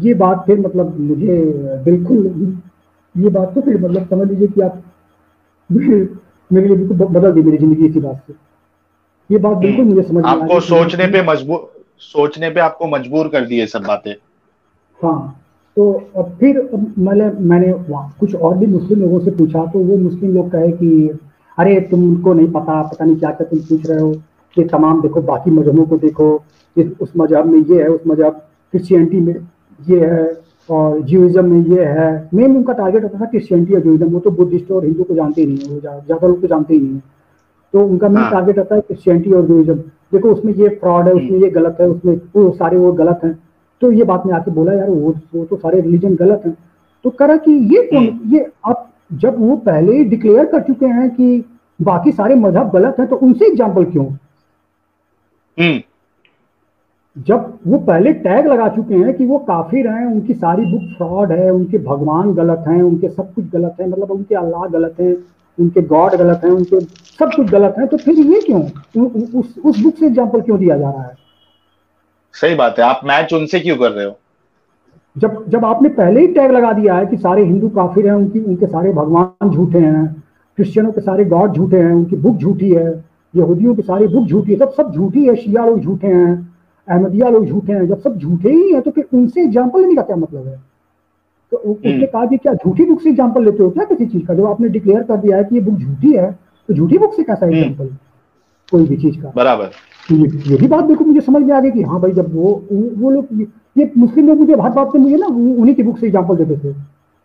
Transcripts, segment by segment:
ये बात फिर मतलब मुझे बिल्कुल, ये बात तो फिर मतलब समझ लीजिए कि आप मेरे लिए बिल्कुल बदल दी मेरी ज़िंदगी इसी बात से। ये बात बिल्कुल मुझे समझ में आ आपको गई कि नहीं। सोचने पे आपको मजबूर कर दिए सब बातें। हाँ, तो फिर मैंने वहाँ कुछ और भी मुस्लिम लोगों से पूछा, तो वो मुस्लिम लोग कहे कि अरे तुमको नहीं पता, पता नहीं क्या-क्या तुम पूछ रहे हो, ये तमाम देखो बाकी मज़हबों को देखो, इस उस मज़हब में ये है, उस मज़हब क्रिश्चियनिटी में ये है और ज्यूइज़्म में ये है। मेन उनका टारगेट होता था क्रिश्चियनिटी और ज्यूइज़्म, वो तो बुद्धिस्ट और हिंदू को जानते ही नहीं है, वो ज़्यादा लोग तो जानते ही नहीं है। तो उनका मेन हाँ। टारगेट रहता है क्रिश्चियनिटी और ज्यूइज्म। देखो उसमें ये फ्रॉड है, उसमें ये गलत है, उसमें वो सारे वो गलत हैं। तो ये बात मैं आके बोला यार वो तो सारे रिलीजन गलत हैं। तो करा कि ये कौन, हम्म। ये आप जब वो पहले ही डिक्लेयर कर चुके हैं कि बाकी सारे मजहब गलत हैं, तो उनसे एग्जाम्पल क्यों? हम्म। जब वो पहले टैग लगा चुके हैं कि वो काफिर हैं, उनकी सारी बुक फ्रॉड है, उनके भगवान गलत हैं, उनके सब कुछ गलत है, मतलब उनके अल्लाह गलत हैं, उनके गॉड गलत हैं, उनके सब कुछ गलत है, तो फिर ये क्यों उस बुक से एग्जाम्पल क्यों दिया जा रहा है? सही बात है, आप मैच उनसे क्यों कर रहे हो? जब जब आपने पहले ही टैग लगा दिया है कि सारे हिंदू काफिर हैं, उनकी उनके सारे भगवान झूठे हैं, क्रिश्चियनों के सारे गॉड झूठे हैं, उनकी बुक झूठी है, यहूदियों की सारी बुक झूठी है, सब झूठी है, शिया लोग झूठे हैं, अहमदिया लोग झूठे हैं, जब सब झूठे ही हैं तो फिर उनसे एग्जाम्पल लेने का क्या मतलब है? तो उसने हम्म। कहा कि क्या झूठी बुक से एग्जाम्पल लेते हो क्या किसी चीज का? जो आपने डिक्लेयर कर दिया है कि ये बुक झूठी है, तो झूठी बुक से कैसा हम्म। एग्जाम्पल कोई भी चीज का? बराबर। तो ये भी बात देखो मुझे समझ में आ गई कि हाँ भाई, जब वो लोग ये मुस्लिम लोग मुझे हर बात में मुझे ना उन्हीं की बुक से एग्जाम्पल देते थे।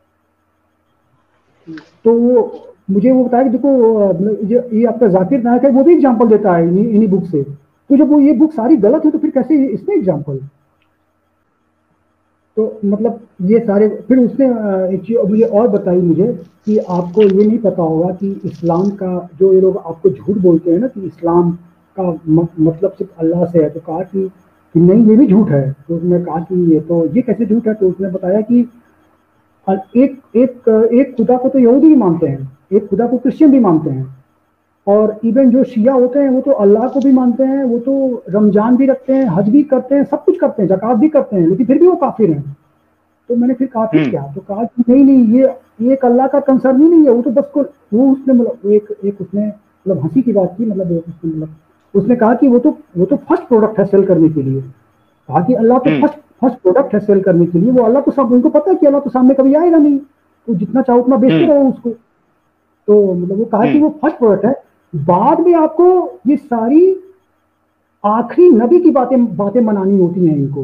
तो मुझे वो बताया कि देखो ये आपका जाकिर नायक है, वो भी एग्जाम्पल देता है इन्हीं बुक से। तो जब वो ये बुक सारी गलत है तो फिर कैसे इसमें एग्जाम्पल? तो मतलब ये सारे फिर उसने एक चीज मुझे और बताई मुझे कि आपको ये नहीं पता होगा कि इस्लाम का जो ये लोग आपको झूठ बोलते हैं ना कि इस्लाम का मतलब सिर्फ अल्लाह से है, तो कहा कि नहीं ये भी झूठ है। तो उसने कहा कि ये तो ये कैसे झूठ है? तो उसने बताया कि एक एक एक खुदा को तो यहूदी भी मानते हैं, एक खुदा को क्रिश्चियन भी मानते हैं, और इवन जो शिया होते हैं वो तो अल्लाह को भी मानते हैं, वो तो रमजान भी रखते हैं, हज भी करते हैं, सब कुछ करते हैं, जक़ात भी करते हैं, लेकिन फिर भी वो काफिर हैं। तो मैंने फिर कहा फिर हम्म। क्या? तो कहा कि नहीं नहीं, ये एक अल्लाह का कंसर्न ही नहीं है, वो तो बस को वो उसने मतलब एक एक उसने मतलब हंसी की बात की, मतलब उसने मतलब उसने कहा कि वो तो फर्स्ट प्रोडक्ट है सेल करने के लिए। कहा कि अल्लाह तो हम्म। फर्स्ट फर्स्ट प्रोडक्ट है सेल करने के लिए, वो अल्लाह तो सब उनको पता है कि अल्लाह तो सामने कभी आएगा नहीं, तो जितना चाहो उतना बेचते हम्म। रहो उसको। तो मतलब वो कहा कि हम्म। वो फर्स्ट प्रोडक्ट है, बाद में आपको ये सारी आखिरी नबी की बातें बातें मनानी होती हैं इनको।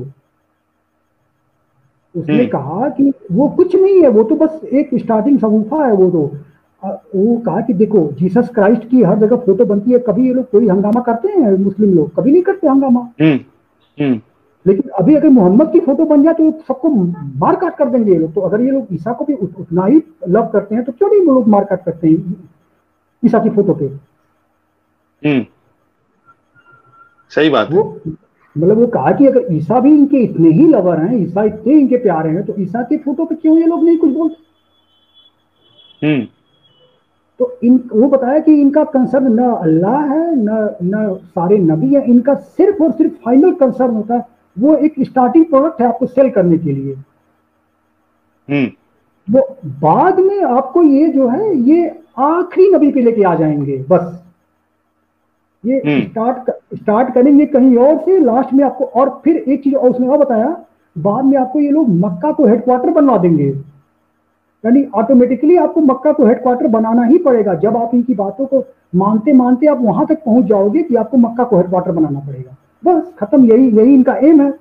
उसने हम्म। कहा कि वो कुछ नहीं है, वो तो बस एक स्टार्टिंग शगुफा है। वो तो वो कहा कि देखो जीसस क्राइस्ट की हर जगह फोटो बनती है, कभी ये लोग कोई हंगामा करते हैं? मुस्लिम लोग कभी नहीं करते हंगामा। हम्म। हम्म। लेकिन अभी अगर मोहम्मद की फोटो बन जाए तो सबको मार काट कर देंगे ये लोग। तो अगर ये लोग ईसा को भी उतना ही लव करते हैं तो क्यों नहीं वो लोग मार काट करते हैं ईसा की फोटो पे? हम्म। सही बात वो है। मतलब वो कहा कि अगर ईसा भी इनके इतने ही लवर हैं, ईसा इतने इनके प्यारे हैं, तो ईसा की फोटो पे क्यों ये लोग नहीं कुछ बोलते? हम्म। तो इन वो बताया कि इनका कंसर्न न अल्लाह है, न न सारे नबी है, इनका सिर्फ और सिर्फ फाइनल कंसर्न होता है वो एक स्टार्टिंग प्रोडक्ट है आपको सेल करने के लिए। हम्म। वो बाद में आपको ये जो है ये आखिरी नबी पे लेके आ जाएंगे बस। ये हम्म। स्टार्ट करेंगे कहीं और से, लास्ट में आपको और फिर एक चीज और उसने और बताया, बाद में आपको ये लोग मक्का को हेडक्वार्टर बनवा देंगे। यानी ऑटोमेटिकली आपको मक्का को हेडक्वार्टर बनाना ही पड़ेगा। जब आप इनकी बातों को मानते मानते आप वहां तक पहुंच जाओगे कि आपको मक्का को हेडक्वार्टर बनाना पड़ेगा, बस खत्म। यही यही इनका एम है।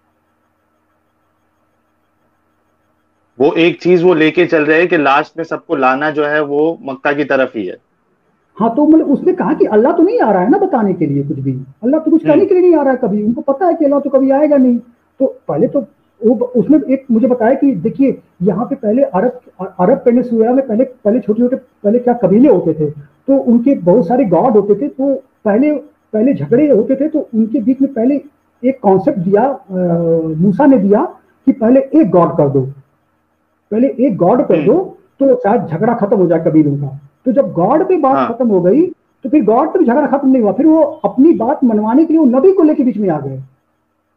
वो एक चीज वो लेके चल रहे हैं कि लास्ट में सबको लाना जो है वो मक्का की तरफ ही है। हाँ, तो मतलब उसने कहा कि अल्लाह तो नहीं आ रहा है ना बताने के लिए कुछ भी, अल्लाह तो कुछ कहने हम्म। के लिए नहीं आ रहा है कभी, उनको पता है कि अल्लाह तो कभी आएगा नहीं। तो पहले तो वो उसने एक मुझे बताया कि देखिए यहाँ पे पहले अरब अरब पेनिसुला में पहले पहले छोटे छोटे पहले क्या कबीले होते थे, तो उनके बहुत सारे गॉड होते थे। तो पहले पहले झगड़े होते थे, तो उनके बीच में पहले एक कॉन्सेप्ट दिया, मूसा ने दिया कि पहले एक गॉड कर दो, पहले एक गॉड कर हम्म। दो, तो शायद झगड़ा खत्म हो जाए कबीलों का। तो जब गॉड पे बात हाँ। खत्म हो गई, तो फिर गॉड पे झगड़ा खत्म नहीं हुआ, फिर वो अपनी बात मनवाने के लिए वो नबी को लेके बीच में आ गए।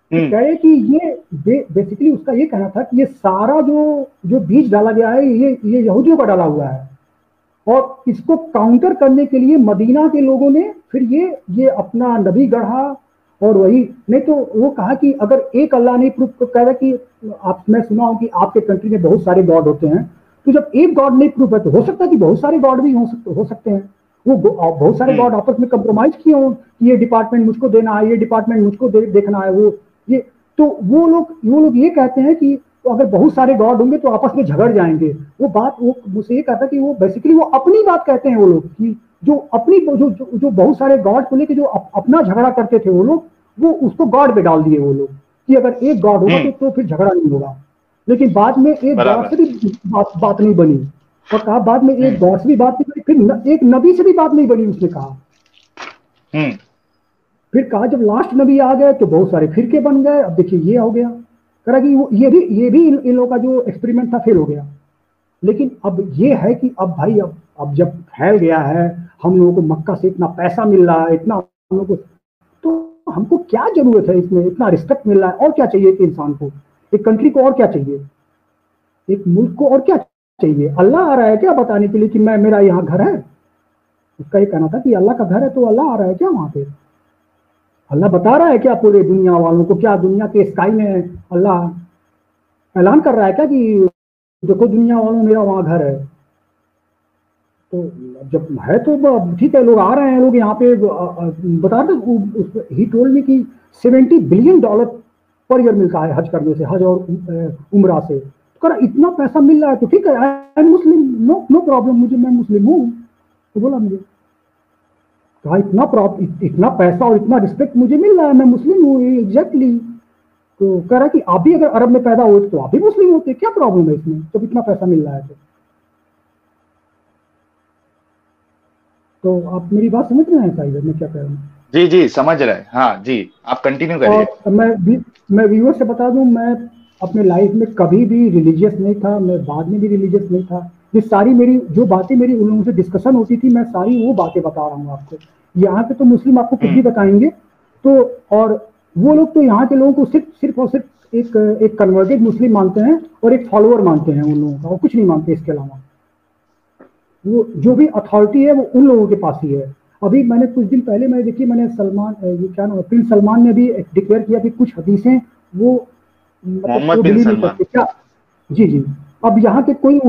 तो कह रहे कि ये बेसिकली उसका ये कहना था कि ये सारा जो बीज डाला गया है ये यहूदियों का डाला हुआ है, और इसको काउंटर करने के लिए मदीना के लोगों ने फिर ये अपना नबी गढ़ा, और वही नहीं तो वो कहा कि अगर एक अल्लाह ने प्रूफ कह रहा कि मैं सुना हूं कि आपके कंट्री में बहुत सारे गॉड होते हैं, तो जब एक गॉड नहीं प्रूफ है तो हो सकता है कि बहुत सारे गॉड भी हो सकते हैं। वो बहुत सारे गॉड आपस में कंप्रोमाइज किए हो कि ये डिपार्टमेंट मुझको देना है, ये डिपार्टमेंट मुझको देखना है, वो ये तो वो लोग ये कहते हैं कि तो अगर बहुत सारे गॉड होंगे तो आपस में झगड़ जाएंगे। वो मुझसे ये कहता कि वो बेसिकली वो अपनी बात कहते हैं वो लोग, कि जो अपनी जो बहुत सारे गॉड को लेकर जो अपना झगड़ा करते थे वो लोग, वो उसको गॉड पे डाल दिए वो लोग कि अगर एक गॉड होगा तो फिर झगड़ा नहीं होगा। लेकिन बाद में एक गॉड से भी बात नहीं बनी, और कहा बाद में एक गॉड से भी बात नहीं बनी, फिर एक नबी से भी बात नहीं बनी, उसने कहा। फिर कहा जब लास्ट नबी आ गए तो बहुत सारे फिरके बन गए। अब देखिए ये हो गया, कहा कि ये भी इन लोगों का जो एक्सपेरिमेंट था फेल हो गया। लेकिन अब ये है कि अब भाई अब जब फैल गया है, हम लोगों को मक्का से इतना पैसा मिल रहा है, इतना हम लोग को, तो हमको क्या जरूरत है इसमें, इतना रिस्पेक्ट मिल रहा है, और क्या चाहिए कि इंसान को, एक कंट्री को और क्या चाहिए, एक मुल्क को और क्या चाहिए? अल्लाह आ रहा है क्या बताने के लिए कि मेरा यहाँ घर है? उसका ये कहना था कि अल्लाह का घर है तो अल्लाह आ रहा है क्या वहां पे? अल्लाह बता रहा है क्या पूरे दुनिया वालों को? क्या दुनिया के स्काई में अल्लाह ऐलान कर रहा है क्या कि देखो दुनिया वालों मेरा वहां घर है? तो जब है तो ठीक है, लोग आ रहे हैं, लोग यहाँ पे बता रहे, ही टोल्ड मी कि $70 बिलियन पर ईयर मिलता है हज करने से, हज और उम्रा से। तो इतना पैसा मिल रहा है तो ठीक है, I am Muslim, no problem, मैं मुस्लिम हूँ। तो बोला मुझे कहा इतना पैसा और इतना रिस्पेक्ट मुझे मिल रहा है, मैं मुस्लिम हूँ एग्जैक्टली। तो कह रहा कि आप भी अगर अरब में पैदा हुए तो आप भी मुस्लिम होते, क्या प्रॉब्लम है इसमें जब इतना पैसा मिल रहा है? तो आप मेरी बात समझ रहे हैं साहिब, मैं क्या कह रहा हूँ? जी जी समझ रहे हैं, हाँ जी आप कंटिन्यू करिए। और मैं व्यूअर से बता दूं, मैं अपने लाइफ में कभी भी रिलीजियस नहीं था, मैं बाद में भी रिलीजियस नहीं था। ये सारी मेरी जो बातें मेरी उन लोगों से डिस्कशन होती थी, मैं सारी वो बातें बता रहा हूँ आपको। यहाँ पे तो मुस्लिम आपको कुछ भी बताएंगे, तो और वो लोग तो यहाँ के लोगों को सिर्फ और सिर्फ एक कन्वर्टेड मुस्लिम मानते हैं और एक फॉलोअर मानते हैं उन लोगों का, वो कुछ नहीं मानते इसके अलावा। वो जो भी अथॉरिटी है वो उन लोगों के पास ही है। अभी मैंने कुछ दिन पहले मैंने सलमान, ये क्या नाम, प्रिंस सलमान ने भी डिक्लेयर किया कि कुछ हदीसें वो मोहम्मद बिन सलमान, क्या? जी। अब यहाँ के कोई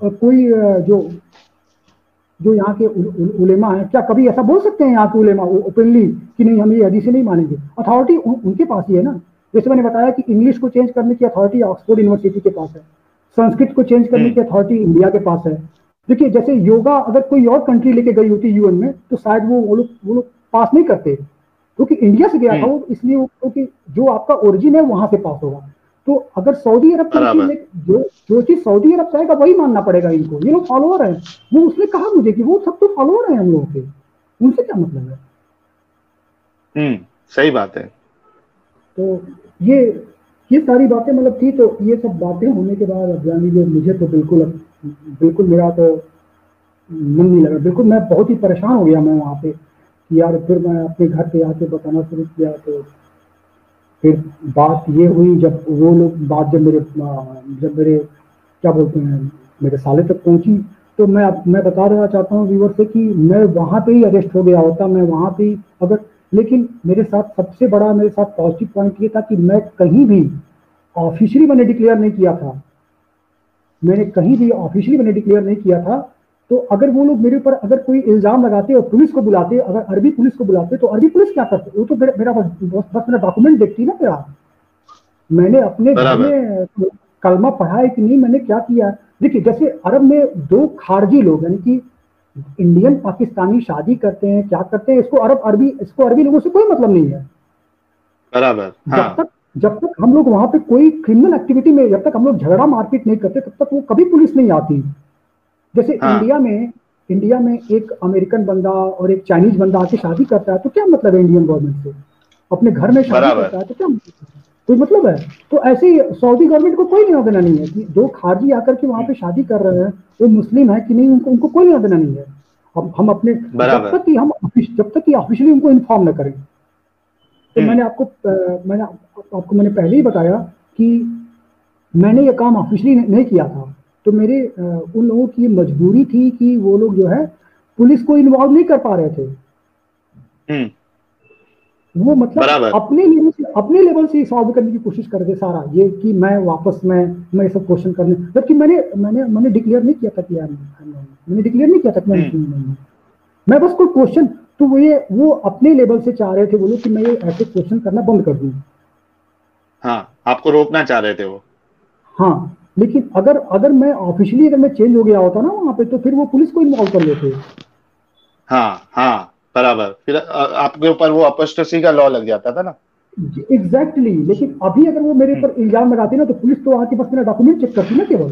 जो यहाँ के उलेमा है, क्या कभी ऐसा बोल सकते हैं यहाँ के उलेमा ओपनली कि नहीं हम ये हदीसें नहीं मानेंगे? अथॉरिटी उनके पास ही है ना। जैसे मैंने बताया कि इंग्लिश को चेंज करने की अथॉरिटी ऑक्सफोर्ड यूनिवर्सिटी के पास है, संस्कृत को चेंज करने की अथॉरिटी इंडिया के पास है। देखिए जैसे योगा अगर कोई और कंट्री लेके गई होती यूएन में तो शायद वो लोग पास नहीं करते, क्योंकि इंडिया से गया था वो, इसलिए क्योंकि जो आपका ओरिजिन है वहां से पास होगा। तो अगर सऊदी अरब जो चीज सऊदी अरब चाहेगा वही मानना पड़ेगा इनको, ये लोग फॉलोअर हैं। वो उसने कहा मुझे कि वो सब तो फॉलोअर हैं हम लोगों के, उनसे क्या मतलब है? सही बात है। तो ये सारी बातें मतलब थी। तो ये सब बातें होने के बाद अब जान लीजिए मुझे तो बिल्कुल मेरा तो मन नहीं लगा, बिल्कुल मैं बहुत ही परेशान हो गया मैं वहाँ पे कि यार। फिर मैं अपने घर पे आके बताना शुरू किया, तो फिर बात ये हुई जब वो लोग बात जब मेरे क्या बोलते हैं मेरे साले तक पहुंची, तो मैं बता देना चाहता हूँ व्यूअर से कि मैं वहाँ पे ही अरेस्ट हो गया होता, मैं वहाँ पे ही अगर। लेकिन मेरे साथ सबसे बड़ा मेरे साथ पॉजिटिव पॉइंट ये था कि मैं कहीं भी ऑफिशियली मैंने डिक्लेयर नहीं किया था, तो अगर वो लोग मेरे ऊपर अगर कोई इल्जाम लगाते और पुलिस को बुलाते, अगर अरबी पुलिस को बुलाते, तो अरबी पुलिस क्या करते? वो तो मेरा बस मेरा डॉक्यूमेंट देखती ना मेरा, मैंने अपने घर में कलमा पढ़ा है कि नहीं, मैंने क्या किया। देखिए जैसे अरब में दो खारजी लोग यानी कि इंडियन पाकिस्तानी शादी करते हैं, क्या करते हैं, इसको अरबी लोगों से कोई मतलब नहीं है। बराबर, हाँ। जब तक हम लोग वहां पे कोई क्रिमिनल एक्टिविटी में, जब तक हम लोग झगड़ा मारपीट नहीं करते, तब तक वो कभी पुलिस नहीं आती। जैसे इंडिया में एक अमेरिकन बंदा और एक चाइनीज बंदा आके शादी करता है तो क्या मतलब है इंडियन गवर्नमेंट से? अपने घर में शादी करता है तो क्या कोई मतलब है? तो ऐसे ही सऊदी गवर्नमेंट को कोई लेना देना नहीं है कि दो खारजी आकर के वहां पे शादी कर रहे हैं वो मुस्लिम है कि नहीं, उनको कोई लेना देना नहीं है। अब हम अपने जब तक कि ऑफिशियली उनको इन्फॉर्म न करें, तो मैंने पहले ही बताया कि मैंने ये काम ऑफिशियली नहीं किया था। तो मेरे उन लोगों की मजबूरी थी कि वो लोग जो है पुलिस को इन्वॉल्व नहीं कर पा रहे थे। वो मतलब बराबर। अपने लेवल से सॉल्व करने की कोशिश कर रहे थे सारा ये कि मैं वापस मैं सब क्वेश्चन करने, जबकि मैंने डिक्लेयर नहीं किया था कि यार मैंने डिक्लेयर नहीं किया था कि मैं मुस्लिम नहीं हूँ। मैं बस कोई क्वेश्चन, तो वो अपने लेवल से चाह रहे थे वो लोग कि मैं ये ऐसे क्वेश्चन करना बंद कर दूं। हाँ, आपको रोकना चाह रहे थे वो। हाँ, लेकिन अगर मैं ऑफिशियली अगर मैं चेंज हो गया होता ना वहां पे, तो फिर वो पुलिस को इन्वॉल्व कर लेते। हाँ हाँ, बराबर, फिर आपके ऊपर वो अपोस्टेसी का लॉ लग जाता था ना। एग्जैक्टली लेकिन अभी अगर वो मेरे ऊपर इल्जाम लगाते ना, तो पुलिस तो आके बस मेरा डॉक्यूमेंट चेक करती ना केवल।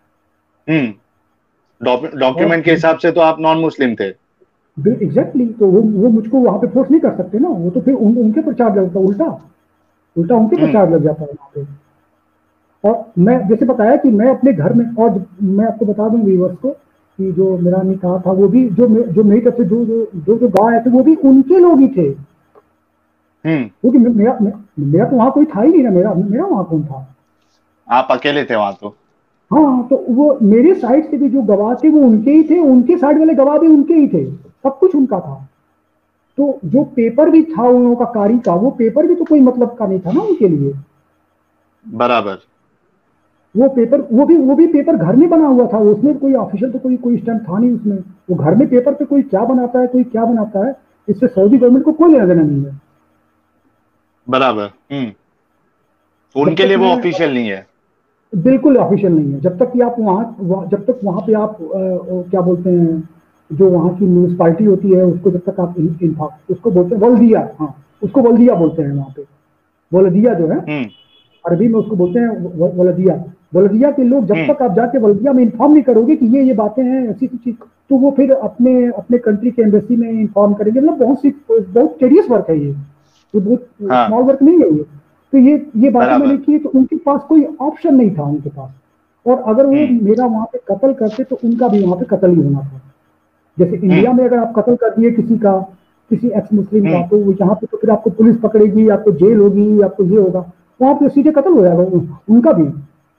और डॉक्यूमेंट के हिसाब से तो आप नॉन मुस्लिम थे। एग्जैक्टली तो वो मुझको वहां पे फोर्स नहीं कर सकते ना, वो तो फिर उनके पर चार्ज लगता, उल्टा उल्टा उनके पर चार्ज लग जाता है वहां पे। और मैं जैसे बताया कि मैं अपने घर में, और मैं आपको बता दूं व्यूअर्स को कि जो मेरा निकाह था वो भी जो मेरी तरफ से जो गाँव आए थे वो भी उनके लोग ही थे। क्योंकि मेरा तो वहां कोई था ही नहीं ना, मेरा वहां कौन था। आप अकेले थे वहां तो। हाँ, तो वो मेरे साइड से भी जो गवाह थे वो उनके ही थे, उनके साइड वाले गवाह भी उनके ही थे, सब कुछ उनका था। तो जो पेपर भी था उन लोगों का कारी का, वो पेपर भी तो कोई मतलब का नहीं था ना उनके लिए। बराबर। वो भी पेपर घर में बना हुआ था, उसमें कोई ऑफिशियल तो कोई स्टैम्प था नहीं उसमें। वो घर में पेपर पे कोई क्या बनाता है, कोई क्या बनाता है, इससे सऊदी गवर्नमेंट को कोई लेना देना नहीं है। बराबर। जब उनके तक लिए वो मैं ऑफिशियल नहीं है। बिल्कुल ऑफिशियल नहीं है, जब तक कि आप जब तक वहां पे आप क्या बोलते हैं, जो वहाँ की म्यूनिसपालिटी होती है उसको जब तक आप उसको बोलते हैं वल्दिया, हाँ उसको वल्दिया बोलते हैं वहाँ पे। वल्दिया जो है अरबी में उसको बोलते हैं वल्दिया। वल्दिया के लोग जब तक आप जाके वल्दिया में इन्फॉर्म नहीं करोगे कि ये बातें हैं ऐसी चीज, तो वो फिर अपने अपने कंट्री के एम्बेसी में इन्फॉर्म करेंगे। मतलब बहुत टेडियस वर्क है ये बहुत हाँ, स्मॉल वर्क नहीं है ये। तो ये बातें मैंने बराबर। की, तो उनके पास कोई ऑप्शन नहीं था उनके पास। और अगर वो मेरा वहां पे कत्ल करते तो उनका भी वहां पे कत्ल ही होना था। जैसे इंडिया में अगर आप कत्ल कर दिए किसी एक्स मुस्लिम का, तो यहाँ पे तो फिर आपको पुलिस पकड़ेगी, आपको जेल होगी, आपको ये होगा। वहां पे सीधे कत्ल हो जाएगा उनका भी।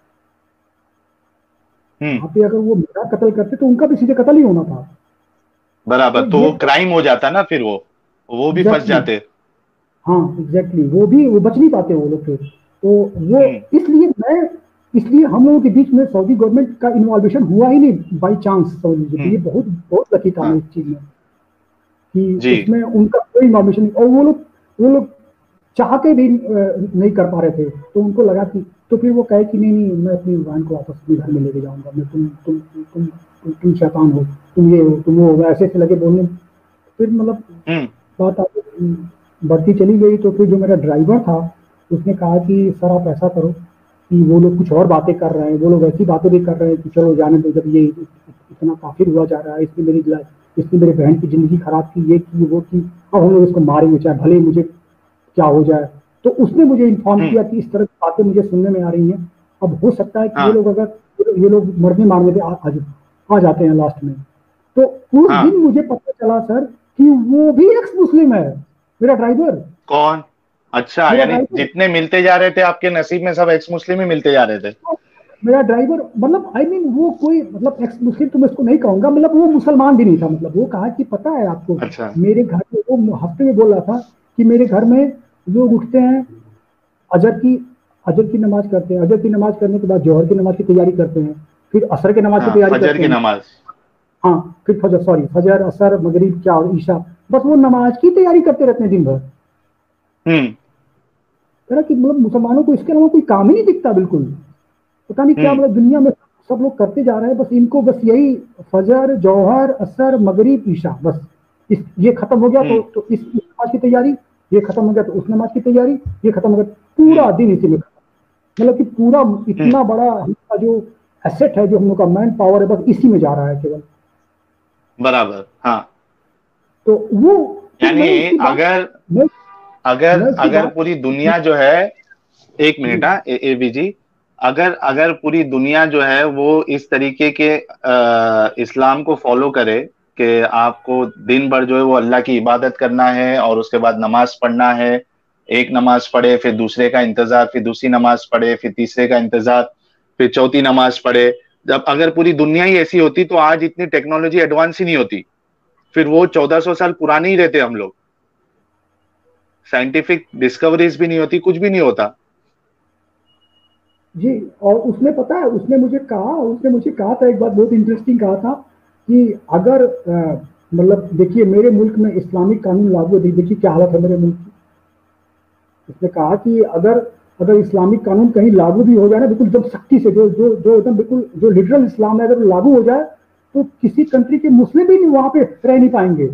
वहां पे अगर वो मेरा कत्ल करते तो उनका भी सीधे कत्ल ही होना था। बराबर, तो तो ये वो क्राइम हो जाता ना, फिर वो भी फंस एग्जैक्टली, जाते। हाँ एग्जैक्टली वो बच नहीं पाते वो लोग फिर। तो वो इसलिए मैं इसलिए हम लोगों के बीच में सऊदी गवर्नमेंट का इन्वॉल्वेशन हुआ ही नहीं बाई चांस, समझ लीजिए। तो ये बहुत बहुत लकी था मैं हाँ इस चीज में कि जी। उसमें उनका कोई इन्वॉल्वेशन नहीं। और वो लोग चाह के भी नहीं कर पा रहे थे। तो उनको लगा कि, तो फिर वो कहे कि नहीं नहीं मैं अपनी बहन को वापस अपने घर में लेके जाऊंगा, मैं तुम शैतान हो, तुम ये हो, तुम वो हो, ऐसे ऐसे लगे बोलने। फिर मतलब बात आगे बढ़ती चली गई। तो फिर जो मेरा ड्राइवर था उसने कहा कि सर आप ऐसा करो कि वो लोग कुछ और बातें कर रहे हैं, वो लोग ऐसी बातें भी कर रहे हैं कि चलो जाने दो, जब ये इतना काफिर हुआ जा रहा है, इसने मेरी बहन की जिंदगी खराब की, ये की वो की, अब हम लोग इसको मारेंगे चाहे भले मुझे क्या हो जाए। तो उसने मुझे इन्फॉर्म किया कि इस तरह की बातें मुझे सुनने में आ रही हैं। अब हो सकता है कि हाँ ये लोग मरने मारने पे आ जाते हैं लास्ट में। तो उस दिन हाँ। मुझे पता चला सर कि वो भी एक्स मुस्लिम है, मेरा ड्राइवर। कौन? अच्छा, मेरा यानी ड्राइवर जितने मिलते जा रहे थे आपके नसीब में, सब एक्स मुस्लिम ही मिलते जा रहे थे। मेरा ड्राइवर मतलब वो कोई मतलब एक्स मुस्लिम तो मैं इसको नहीं कहूंगा, मतलब वो मुसलमान भी नहीं था। मतलब वो कहा कि पता है आपको, अच्छा। मेरे घर में वो हफ्ते में बोल रहा था कि मेरे घर में लोग उठते हैं, अजहर की अजहर की नमाज करते हैं, अजहर की नमाज करने के बाद जोहर की नमाज की तैयारी करते हैं, फिर असर की नमाज की हाँ, तैयारी फजर करते की हैं। नमाज। हाँ, फिर फजर असर मगरिब क्या और ईशा, बस वो नमाज की तैयारी करते रहते हैं दिन भर। हम्म कह रहा कि मतलब मुसलमानों को इसके अलावा कोई काम ही नहीं दिखता बिल्कुल। पता नहीं क्या हम्म मतलब दुनिया में सब लोग करते जा रहे हैं, बस इनको बस यही फजर जौहर असर मगरिब ईशा बस। ये खत्म हो गया तो इस नमाज की तैयारी, ये खत्म हो गया तो उस नमाज की तैयारी, ये खत्म हो गया, पूरा दिन इसी में मतलब कि पूरा हम्म। इतना बड़ा हमारा जो एसेट है, जो हम लोग का मैन पावर है, बस इसी में जा रहा है केवल। बराबर। हाँ, तो वो फिर यानी अगर मैं, अगर मैं उसकी अगर बात पूरी दुनिया जो है, एक मिनट, हाँ, ए बी जी, अगर अगर पूरी दुनिया जो है वो इस तरीके के इस्लाम को फॉलो करे कि आपको दिन भर जो है वो अल्लाह की इबादत करना है और उसके बाद नमाज पढ़ना है, एक नमाज पढ़े, फिर दूसरे का इंतजार, फिर दूसरी नमाज पढ़े, फिर तीसरे का इंतजार, फिर चौथी नमाज पढ़े। जब अगर पूरी दुनिया ही ऐसी होती तो आज इतनी टेक्नोलॉजी एडवांस ही नहीं होती, फिर वो 1400 साल पुराने ही रहते हम लोग, साइंटिफिक डिस्कवरीज भी नहीं होती, कुछ भी नहीं होता। जी। और उसने पता है, उसने मुझे कहा था एक बात बहुत इंटरेस्टिंग कहा था कि अगर मतलब देखिए मेरे मुल्क में इस्लामिक कानून लागू है, देखिए क्या हालत है मेरे मुल्क की। उसने कहा कि अगर अगर इस्लामिक कानून कहीं लागू भी हो जाए ना, बिल्कुल एकदम सख्ती से, जो जो जो एकदम बिल्कुल जो लिटरल इस्लाम है, अगर लागू हो जाए तो किसी कंट्री के मुस्लिम भी नहीं वहां पे रह नहीं पाएंगे।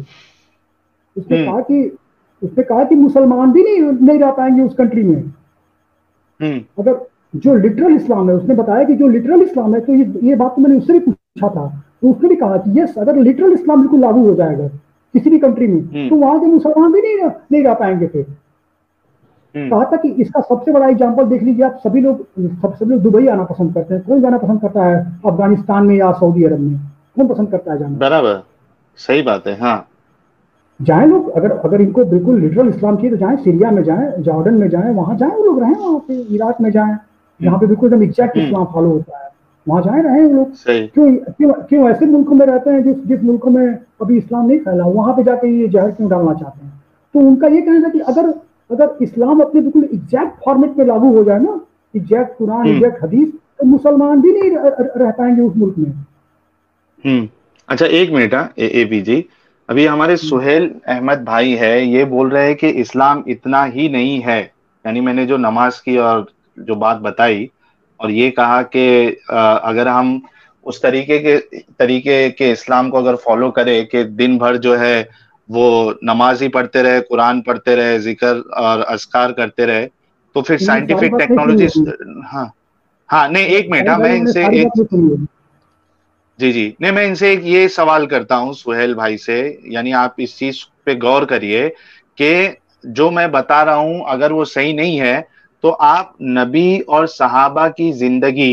उसने हम्म। कहा कि उसने कहा कि मुसलमान भी नहीं रह पाएंगे उस कंट्री में, हम्म। अगर जो लिटरल इस्लाम है। उसने बताया कि जो लिटरल इस्लाम है, तो ये बात तो मैंने उससे भी पूछा था, तो उसने भी कहा कि यस, अगर लिटरल इस्लाम बिल्कुल लागू हो जाएगा किसी भी कंट्री में, हम्म। तो वहां के मुसलमान भी नहीं रह पाएंगे फिर। हम्म। कहा था कि इसका सबसे बड़ा एग्जाम्पल देख लीजिए आप, सभी लोग दुबई आना पसंद करते हैं। कौन जाना पसंद करता है अफगानिस्तान में या सऊदी अरब में? कौन पसंद करता है जाना? बराबर, सही बात है। हाँ। जाए लोग, अगर अगर इनको बिल्कुल लिटरल इस्लाम चाहिए तो जाए, सीरिया में जाए, जॉर्डन में जाए, वहां जाए वो लोग, रहें वहां पे, इराक में जाए, हम्म। जहाँ पे बिल्कुल एकदम एग्जैक्ट हम्म। इस्लाम फॉलो होता है, वहां जाए, रहें वो लोग। सही। क्यों क्यों क्यों ऐसे मुल्कों में रहते हैं जिस मुल्कों में अभी इस्लाम नहीं फैला, वहां पे जाके ये जहर क्यों डालना चाहते हैं? तो उनका ये कहना था कि अगर अगर इस्लाम अपने बिल्कुल एग्जैक्ट फॉर्मेट में लागू हो जाए ना, एग्जैक्ट कुरान, हम्म। एग्जैक्ट हदीस, तो मुसलमान भी नहीं रह पाएंगे उस मुल्क में। हम्म। अच्छा, एक मिनट। हाँ, ए जी, अभी हमारे सुहेल अहमद भाई है, ये बोल रहे हैं कि इस्लाम इतना ही नहीं है। यानी मैंने जो नमाज की और जो बात बताई, और ये कहा कि अगर हम उस तरीके के इस्लाम को अगर फॉलो करें कि दिन भर जो है वो नमाज ही पढ़ते रहे, कुरान पढ़ते रहे, जिक्र और अज़कार करते रहे, तो फिर उन्होंने सारी साइंटिफिक बात नहीं सुनी टेक्नोलॉजी। होगी। हाँ। हाँ, नहीं, एक मिनट। साहिल हाँ, भाई, मैं उन्होंने इनसे सारी एक, बात नहीं सुनी होगी। जी जी, नहीं, मैं इनसे एक ये सवाल करता हूँ सुहेल भाई से, यानी आप इस चीज पे गौर करिए कि जो मैं बता रहा हूं अगर वो सही नहीं है, तो आप नबी और सहाबा की जिंदगी,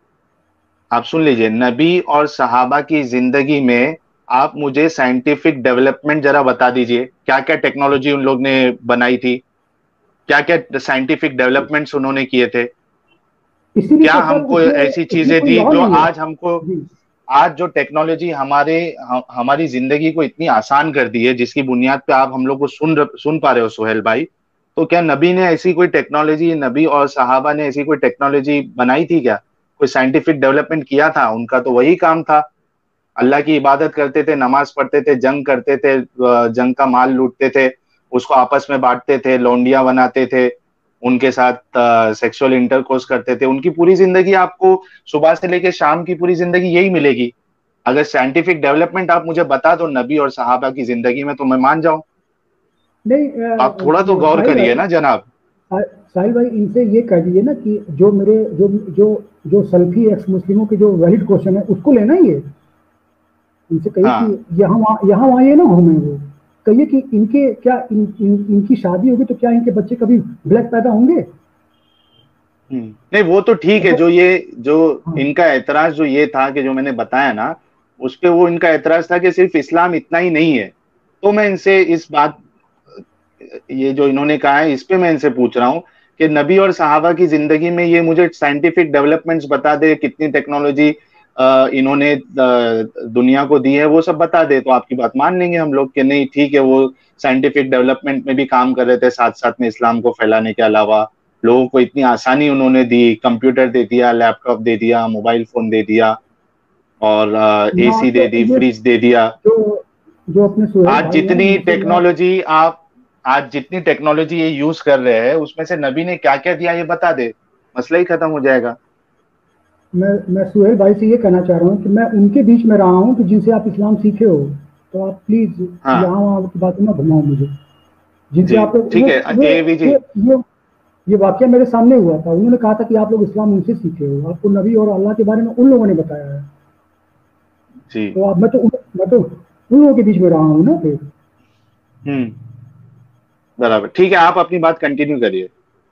आप सुन लीजिए, नबी और सहाबा की जिंदगी में आप मुझे साइंटिफिक डेवलपमेंट जरा बता दीजिए, क्या क्या टेक्नोलॉजी उन लोग ने बनाई थी, क्या क्या साइंटिफिक डेवलपमेंट्स उन्होंने किए थे, इसीलिए क्या तो सर हमको उसमें ऐसी उसमें चीजें कोई दी लॉ जो नहीं है। आज हमको, जी। आज जो टेक्नोलॉजी हमारी जिंदगी को इतनी आसान कर दी है, जिसकी बुनियाद पे आप हम लोग को सुन पा रहे हो सुहेल भाई, तो क्या नबी ने ऐसी कोई टेक्नोलॉजी, नबी और सहाबा ने ऐसी कोई टेक्नोलॉजी बनाई थी क्या? कोई साइंटिफिक डेवलपमेंट किया था? उनका तो वही काम था, अल्लाह की इबादत करते थे, नमाज पढ़ते थे, जंग करते थे, जंग का माल लूटते थे, उसको आपस में बांटते थे, लौंडियां बनाते थे, उनके साथ सेक्सुअल इंटरकोर्स करते थे। उनकी पूरी जिंदगी आपको सुबह से लेकर शाम की पूरी जिंदगी यही मिलेगी। अगर साइंटिफिक डेवलपमेंट आप मुझे बता दो नबी और सहाबा की जिंदगी में, तो मैं मान जाऊं। नहीं, आप थोड़ा तो गौर साहिल करिए भाई, ना जनाब। साहिल भाई, इनसे ये कह दीजिए ना कि जो मेरे जो जो सल्फी एक्स मुस्लिमों के जो वैलिड क्वेश्चन है उसको लेना ही है। इनसे कहिए हाँ। कि यहाँ वहाँ ये ना घूमे वो। कहिए कि इनके क्या इनकी शादी होगी तो क्या इनके बच्चे कभी ब्लैक पैदा होंगे? नहीं, वो तो ठीक है, ऐसा। जो हाँ। इनका एतराज जो ये था कि जो मैंने बताया ना, उस पे वो इनका एतराज था कि सिर्फ इस्लाम इतना ही नहीं है। तो मैं इनसे इस बात, ये जो इन्होंने कहा है इस पे मैं इनसे पूछ रहा हूँ कि नबी और सहाबा की जिंदगी में ये मुझे साइंटिफिक डेवलपमेंट्स बता दे, कितनी टेक्नोलॉजी इन्होंने दुनिया को दी है, वो सब बता दे, तो आपकी बात मान लेंगे हम लोग कि नहीं ठीक है, वो साइंटिफिक डेवलपमेंट में भी काम कर रहे थे, साथ साथ में इस्लाम को फैलाने के अलावा लोगों को इतनी आसानी उन्होंने दी, कंप्यूटर दे दिया, लैपटॉप दे दिया, मोबाइल फोन दे दिया, और यहाँ एसी तो दे दी, ये फ्रिज दे दिया। जो जो अपने सुहेल आज भाई हैं जितनी इनसे मैं टेक्नोलॉजी आप आज जितनी टेक्नोलॉजी ये यूज कर रहे हैं, उसमें से नबी ने क्या क्या दिया ये बता दे, मसला ही खत्म हो जाएगा। मैं सुहेल भाई से ये कहना चाह रहा हूँ कि मैं उनके बीच में रहा हूँ कि जिनसे आप इस्लाम सीखे हो। तो आप प्लीज हाँ। यहाँ वहाँ की बातें ना घुमाओ मुझे। जिनसे जी, आप लोग ठीक है ए वी जी। ये ये वाक्य मेरे सामने हुआ था। उन्होंने कहा था कि आप लोग इस्लाम उनसे सीखे हो, आपको नबी और अल्लाह के बारे में उन लोगों ने बताया है। जी। तो आप मैं तो उन लोगों के बीच में रहा हूँ ना फिर। हम्म। बराबर, ठीक है, आप अपनी बात कंटिन्यू करिए।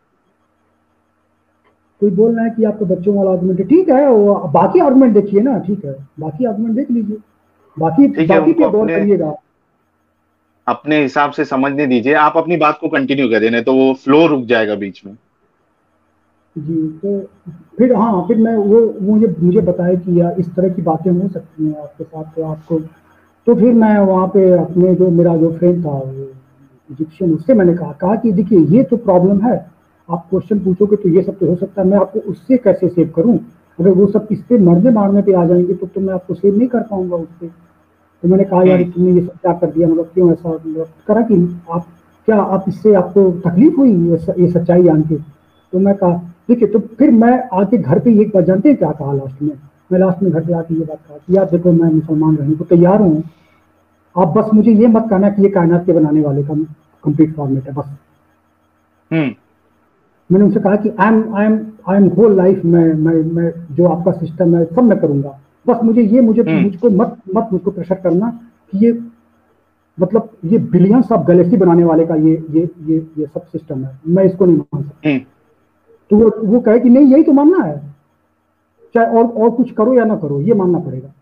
कोई बोल रहा है कि आपके बच्चों वाला आर्गुमेंट है, ठीक है, वो बाकी आर्गुमेंट देखिए ना, ठीक है, बाकी आर्गुमेंट देख लीजिए, बाकी ठीक है, बाकी उनको पे गौर अपने, करिएगा। अपने हिसाब से समझने दीजिए, आप अपनी बात को कंटिन्यू करें, नहीं तो वो फ्लो रुक जाएगा बीच में। जी, तो फिर हाँ, फिर मैं वो मुझे मुझे बताया कि यार इस तरह की बातें हो सकती हैं आपके साथ, तो आपको, तो फिर मैं वहाँ पे अपने जो मेरा जो फ्रेंड था वो इजिप्शियन, उससे मैंने कहा कि देखिए ये तो प्रॉब्लम है, आप क्वेश्चन पूछोगे तो ये सब तो हो सकता है, मैं आपको उससे कैसे सेव करूँ, अगर वो सब इस पे मरने मारने पे आ जाएंगे तो मैं आपको सेव नहीं कर पाऊंगा उससे। तो मैंने कहा यार हम्म। तुमने ये सब क्या कर दिया, मतलब क्यों ऐसा, मतलब करा कि आप क्या, आप इससे आपको तकलीफ हुई ये सच्चाई जान के। तो मैं कहा ठीक है, तो फिर मैं आके घर पे एक बार जानते हैं क्या कहा लास्ट में, मैं लास्ट में घर पे आके ये बात कहा कि यार देखो मैं मुसलमान रहने को तैयार हूँ, आप बस मुझे ये मत कहना कि ये कायनात के बनाने वाले का कंप्लीट फॉर्मेट है बस। हम्म। मैंने उनसे कहा कि आई एम होल लाइफ, मैं जो आपका सिस्टम है सब मैं करूंगा, बस मुझे हम्म। मुझको मत मुझको प्रेशर करना कि ये, मतलब ये बिलियंस ऑफ गैलेक्सी बनाने वाले का ये सब सिस्टम है, मैं इसको नहीं मान सकता। हम्म। तो वो कहे कि नहीं यही तो मानना है, चाहे और कुछ करो या ना करो, ये मानना पड़ेगा।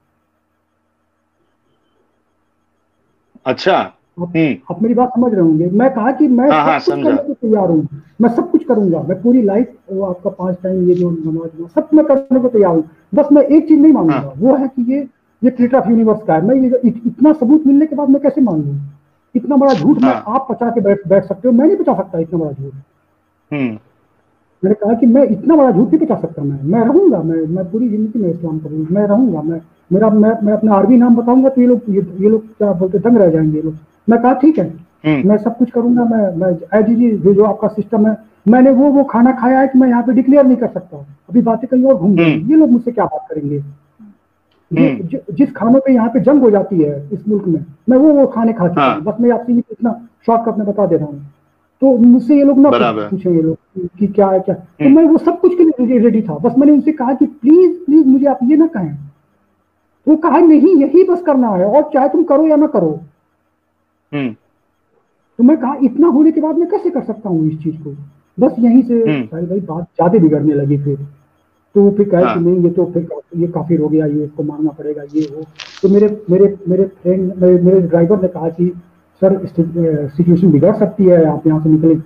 अच्छा। आप हम्म। आप मेरी बात समझ रहे होंगे, मैं कहा कि मैं हाँ हाँ, सब कुछ समझा। करने को तैयार हूँ, मैं सब कुछ करूंगा, मैं पूरी लाइफ वो आपका 5 टाइम ये जो नमाज सब मैं करने को तैयार हूँ, बस मैं एक चीज नहीं मानूंगा, हाँ। वो है कि ये क्रिएटर ऑफ यूनिवर्स का है, मैं ये इतना सबूत मिलने के बाद मैं कैसे मान लूँ, इतना बड़ा झूठ मैं, हाँ। आप पचा के बैठ सकते हो, मैं नहीं पचा सकता इतना बड़ा झूठ। हम्म। मैंने कहा कि मैं इतना बड़ा झूठ नहीं पचा सकता, मैं रहूंगा, मैं पूरी जिंदगी में इस्लाम करूंगा, मैं रहूंगा, मैं अपना अरबी नाम बताऊंगा तो ये लोग क्या बोलते दंग रह जाएंगे ये लोग। मैं कहा ठीक है, हम्म। मैं सब कुछ करूंगा, मैं एज इट जो आपका सिस्टम है, मैंने वो खाना खाया है कि मैं यहाँ पे डिक्लेयर नहीं कर सकता, अभी बातें कहीं और घूम हम्म। जाएंगी, ये लोग मुझसे क्या बात करेंगे। हम्म। जिस खानों पे यहाँ पे जंग हो जाती है इस मुल्क में, मैं वो खाने खा चुका हूँ, हाँ। बस मैं आपसे ये इतना शॉर्टकट में बता दे रहा हूँ। तो मुझसे ये लोग ना बराबर। पूछे ये लोग कि क्या है क्या, तो हम्म। मैं वो सब कुछ के लिए रेडी था, बस मैंने उनसे कहा कि प्लीज प्लीज मुझे आप ये ना कहें। वो कहा नहीं यही बस करना है और चाहे तुम करो या ना करो। हम्म। तो मैं कहा इतना होने के बाद मैं कैसे कर सकता हूँ इस चीज को। बस यहीं से हम्म। साहिल भाई बात ज्यादा बिगड़ने लगी फिर। तो वो फिर कहे कि हाँ। नहीं ये तो फिर ये काफिर हो गया, ये इसको मारना पड़ेगा ये वो। तो मेरे मेरे मेरे फ्रेंड मेरे ड्राइवर ने कहा कि सर सिचुएशन बिगड़ सकती है, आप यहाँ से निकले,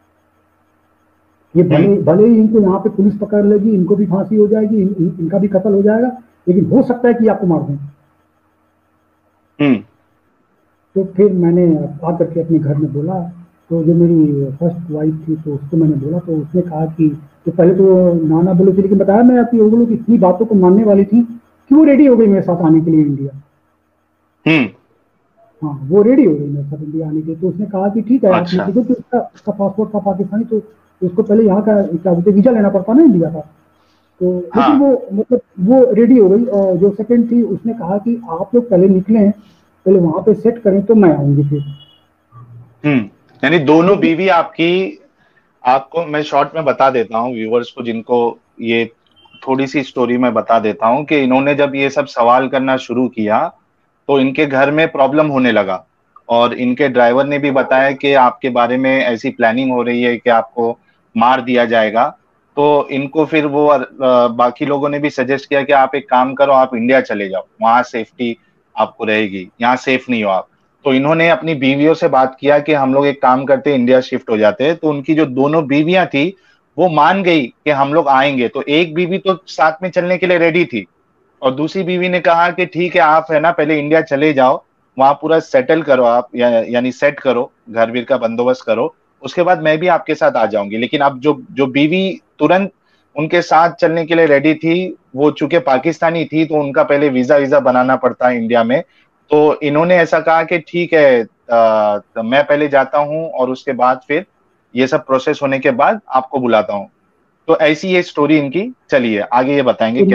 ये भले हम्म। भले ही इनको यहाँ पे पुलिस पकड़ लेगी, इनको भी फांसी हो जाएगी, इनका भी कत्ल हो जाएगा, लेकिन हो सकता है कि आपको मार दें। हम्म। तो फिर मैंने आकर के अपने घर में बोला, तो जो मेरी फर्स्ट वाइफ थी तो उसको मैंने बोला, तो उसने कहा कि, तो पहले तो नाना बोले थे, लेकिन बताया मैं आपकी वो लोग इतनी बातों को मानने वाली थी कि वो रेडी हो गई मेरे साथ आने के लिए इंडिया। हम्म। हाँ वो रेडी हो गई मेरे साथ इंडिया आने के लिए। तो उसने कहा कि ठीक है आप अच्छा। निकल, क्योंकि उसका पासपोर्ट था पाकिस्तानी, तो उसको पहले यहाँ का क्या बोलते वीजा लेना पड़ता ना इंडिया का। तो लेकिन हाँ। वो मतलब वो रेडी हो गई, और जो सेकंड थी उसने कहा कि आप लोग पहले निकले, पहले वहां पे सेट करें तो मैं आऊंगी फिर। हम्म। यानी दोनों लेकिन बीवी आपकी, आपको मैं शॉर्ट में बता देता हूँ व्यूवर्स को जिनको ये थोड़ी सी स्टोरी मैं बता देता हूँ कि इन्होंने जब ये सब सवाल करना शुरू किया तो इनके घर में प्रॉब्लम होने लगा, और इनके ड्राइवर ने भी बताया कि आपके बारे में ऐसी प्लानिंग हो रही है कि आपको मार दिया जाएगा। तो इनको फिर वो बाकी लोगों ने भी सजेस्ट किया कि आप एक काम करो, आप इंडिया चले जाओ, वहां सेफ्टी आपको रहेगी, यहाँ सेफ नहीं हो आप। तो इन्होंने अपनी बीवियों से बात किया कि हम लोग एक काम करते हैं, इंडिया शिफ्ट हो जाते हैं। तो उनकी जो दोनों बीवियां थी वो मान गई कि हम लोग आएंगे। तो एक बीवी तो साथ में चलने के लिए रेडी थी, और दूसरी बीवी ने कहा कि ठीक है आप है ना पहले इंडिया चले जाओ, वहां पूरा सेटल करो आप, यानी सेट करो, घर वीर का बंदोबस्त करो, उसके बाद मैं भी आपके साथ आ जाऊंगी। लेकिन अब जो जो बीवी तुरंत उनके साथ चलने के लिए रेडी थी, वो चूंकि पाकिस्तानी थी तो उनका पहले वीजा वीजा बनाना पड़ता है इंडिया में। तो इन्होंने ऐसा कहा कि ठीक है, तो मैं पहले जाता हूं और उसके बाद फिर ये सब प्रोसेस होने के बाद आपको बुलाता हूं। तो ऐसी ये स्टोरी इनकी चली है, आगे ये बताएंगे।